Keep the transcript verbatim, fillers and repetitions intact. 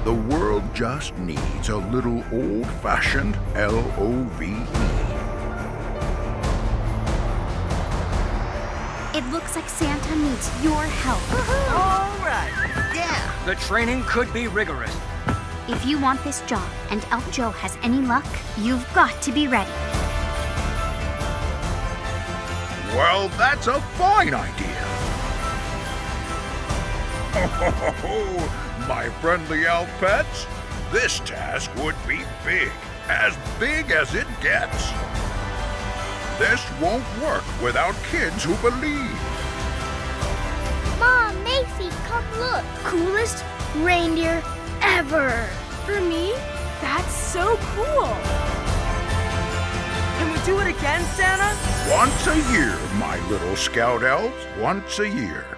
The world just needs a little old-fashioned L O V E. It looks like Santa needs your help. All right, yeah. The training could be rigorous. If you want this job and Elf Joe has any luck, you've got to be ready. Well, that's a fine idea. Ho, ho, ho, ho. My friendly elf pets, this task would be big, as big as it gets. This won't work without kids who believe. Mom, Macy, come look. Coolest reindeer ever. For me? That's so cool. Can we do it again, Santa? Once a year, my little scout elves, once a year.